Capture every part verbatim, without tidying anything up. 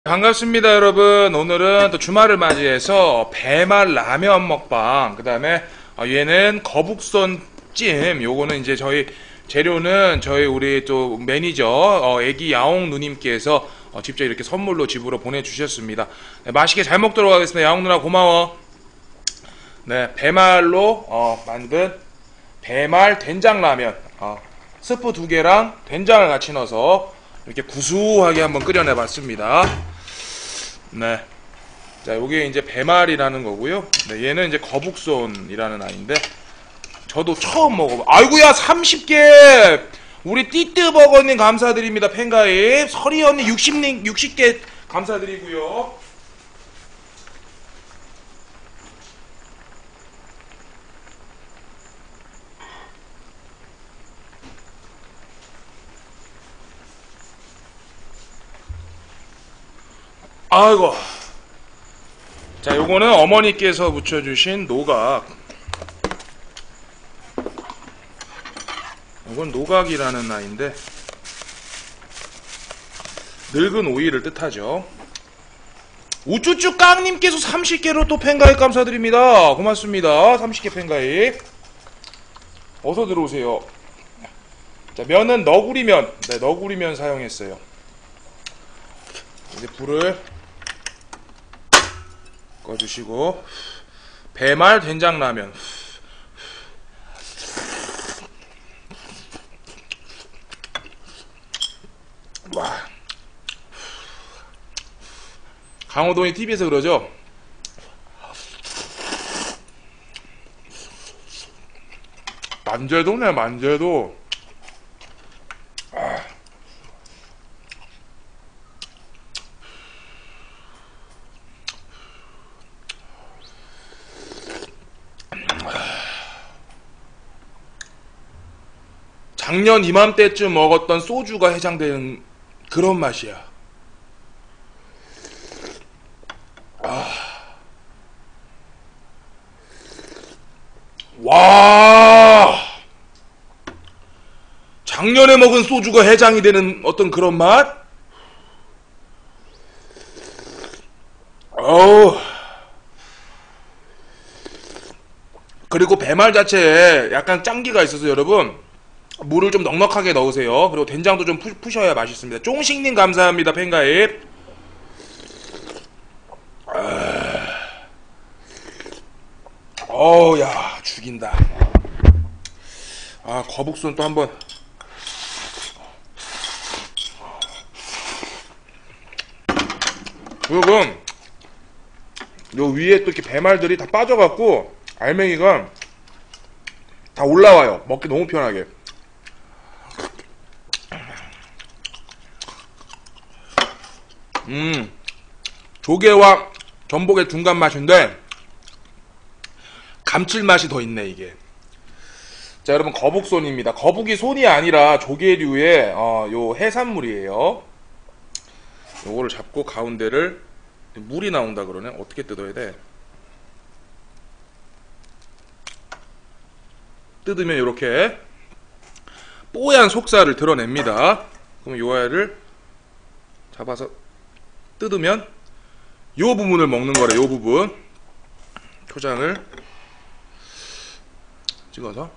반갑습니다 여러분. 오늘은 또 주말을 맞이해서 배말 라면 먹방, 그 다음에 얘는 거북선 찜. 요거는 이제 저희 재료는 저희 우리 또 매니저 어, 애기 야옹 누님께서 어, 직접 이렇게 선물로 집으로 보내주셨습니다. 네, 맛있게 잘 먹도록 하겠습니다. 야옹 누나 고마워. 네, 배말로 어, 만든 배말 된장라면, 어, 스프 두 개랑 된장을 같이 넣어서 이렇게 구수하게 한번 끓여내봤습니다. 네. 자, 요게 이제 배말이라는 거고요. 네, 얘는 이제 거북손이라는 아이인데, 저도 처음 먹어봐. 아이고야, 삼십 개! 우리 띠뜨버거님 감사드립니다. 팬가입. 서리 언니 육십 링, 육십 개 감사드리고요. 아이고. 자, 요거는 어머니께서 묻혀주신 노각. 요건 노각이라는 아이인데, 늙은 오이를 뜻하죠. 우쭈쭈 깡님께서 삼십 개로 또 팬가입 감사드립니다. 고맙습니다. 삼십 개 팬가입. 어서 들어오세요. 자, 면은 너구리면, 네, 너구리면 사용했어요. 이제 불을 꺼주시고, 배말 된장라면. 와. 강호동이 티비에서 그러죠? 만재도네, 만재도. 아. 작년 이맘때쯤 먹었던 소주가 해장되는 그런 맛이야. 아. 와. 작년에 먹은 소주가 해장이 되는 어떤 그런 맛? 어우. 그리고 배말 자체에 약간 짱기가 있어서 여러분, 물을 좀 넉넉하게 넣으세요. 그리고 된장도 좀 푸, 푸셔야 맛있습니다. 쫑식님 감사합니다. 팬가입. 어우, 야, 죽인다. 아, 거북손 또 한번. 그리고 요 위에 또 이렇게 배말들이 다 빠져갖고 알맹이가 다 올라와요. 먹기 너무 편하게. 음, 조개와 전복의 중간 맛인데 감칠맛이 더 있네 이게. 자, 여러분, 거북손입니다. 거북이 손이 아니라 조개류의 어, 요 해산물이에요. 요거를 잡고 가운데를, 물이 나온다 그러네. 어떻게 뜯어야 돼? 뜯으면 이렇게 뽀얀 속살을 드러냅니다. 그럼 요 알을 잡아서 뜯으면 요 부분을 먹는 거래. 요 부분 초장을 찍어서.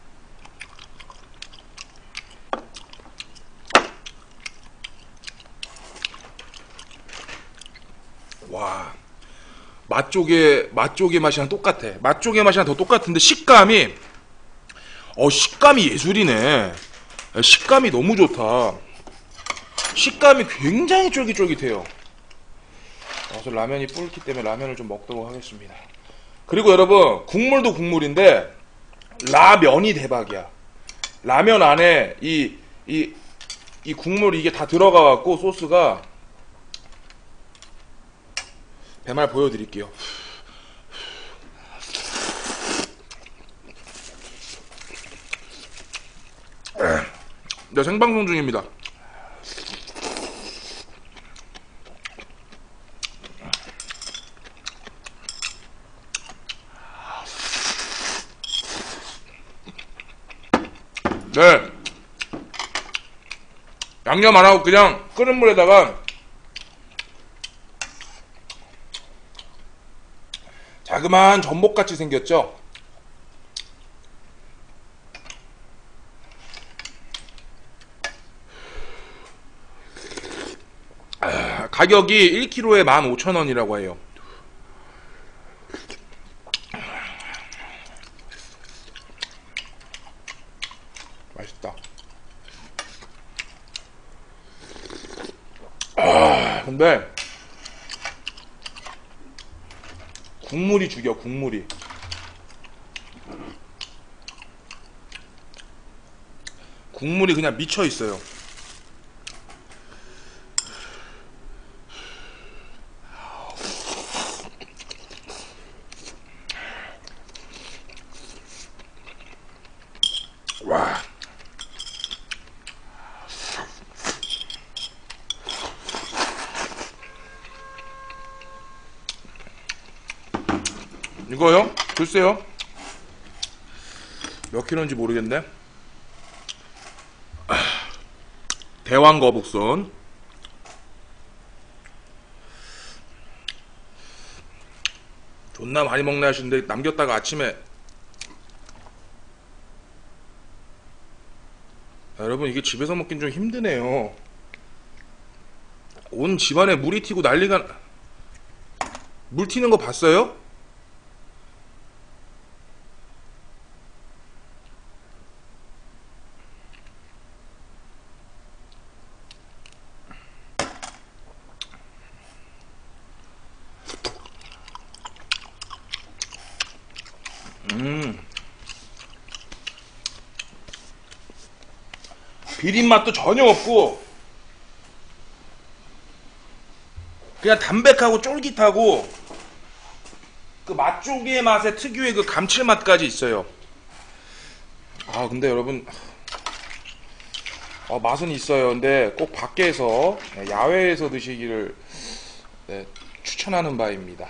와, 맛조개 맛조개 맛이랑 똑같아. 맛조개 맛이랑 더 똑같은데 식감이 어 식감이 예술이네. 식감이 너무 좋다. 식감이 굉장히 쫄깃쫄깃해요. 그래서 라면이 불기 때문에 라면을 좀 먹도록 하겠습니다. 그리고 여러분, 국물도 국물인데 라면이 대박이야. 라면 안에 이 이 이 국물 이게 다 들어가 갖고 소스가. 배말 보여드릴게요. 네, 생방송 중입니다. 네, 양념 안 하고 그냥 끓는 물에다가 자그마한 전복같이 생겼죠. 아, 가격이 일 킬로그램에 만 오천 원이라고 해요. 맛있다. 아, 근데 국물이 죽여. 국물이 국물이 그냥 미쳐 있어요. 와. 이거요? 글쎄요. 몇 킬로인지 모르겠네. 대왕 거북선. 존나 많이 먹네 하시는데 남겼다가 아침에 아, 여러분 이게 집에서 먹긴 좀 힘드네요. 온 집안에 물이 튀고 난리가. 물 튀는 거 봤어요? 음. 비린 맛도 전혀 없고 그냥 담백하고 쫄깃하고 그 맛조개의 맛에 특유의 그 감칠맛까지 있어요. 아 근데 여러분 어, 맛은 있어요. 근데 꼭 밖에서 야외에서 드시기를 네, 추천하는 바입니다.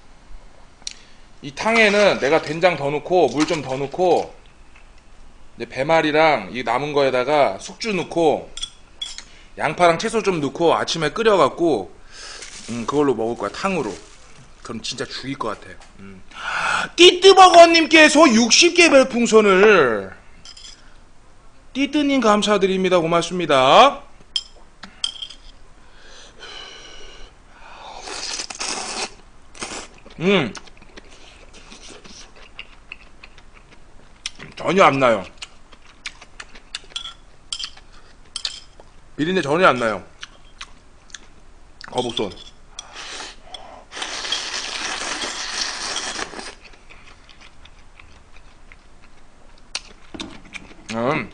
이 탕에는 내가 된장 더 넣고 물 좀 더 넣고 이제 배말이랑 이 남은 거에다가 숙주 넣고 양파랑 채소 좀 넣고 아침에 끓여갖고 음, 그걸로 먹을 거야. 탕으로. 그럼 진짜 죽일 것 같아. 음. 띠뜨버거님께서 육십 개 별풍선을. 띠뜨님 감사드립니다. 고맙습니다. 음. 전혀 안 나요. 비린내 전혀 안 나요. 거북손. 음.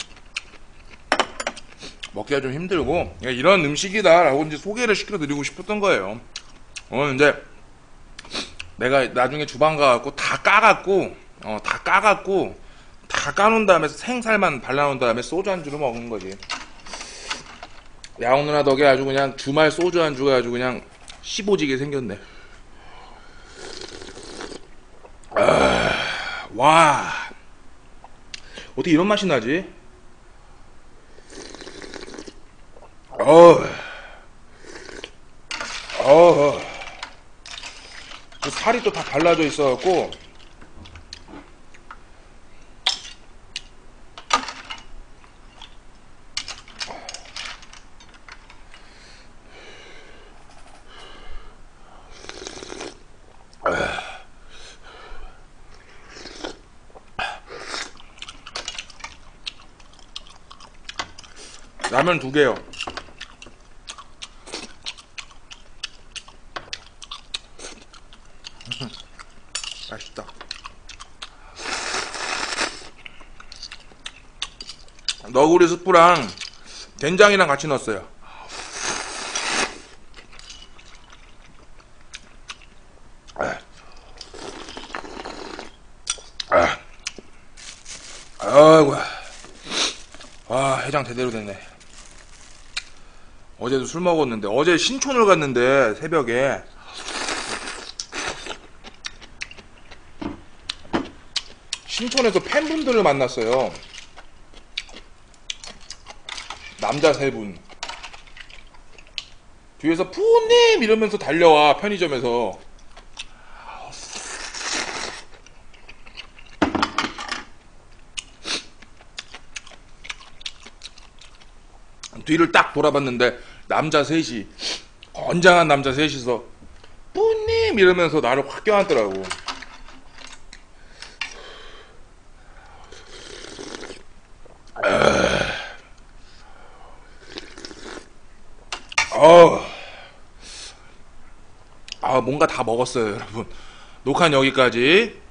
먹기가 좀 힘들고 이런 음식이다 라고 이제 소개를 시켜드리고 싶었던 거예요. 어 이제 내가 나중에 주방 가갖고 다 까갖고 어 다 까갖고 다 까놓은 다음에 생살만 발라놓은 다음에 소주 안주로 먹는 거지. 야옹 누나 덕에 아주 그냥 주말 소주 안주가 아주 그냥 씹어지게 생겼네. 아, 와 어떻게 이런 맛이 나지? 어, 어, 그 살이 또 다 발라져 있어갖고 라면 두 개요. 맛있다. 너구리 스프랑 된장이랑 같이 넣었어요. 아이고, 와 해장 제대로 됐네. 어제도 술 먹었는데 어제 신촌을 갔는데 새벽에 신촌에서 팬분들을 만났어요. 남자 세 분. 뒤에서 푸님 이러면서 달려와. 편의점에서 뒤를 딱 돌아봤는데 남자 셋이, 건장한 남자 셋이서 뿌님 이러면서 나를 확 껴안더라고. 어, 아 뭔가 다 먹었어요 여러분. 녹화는 여기까지.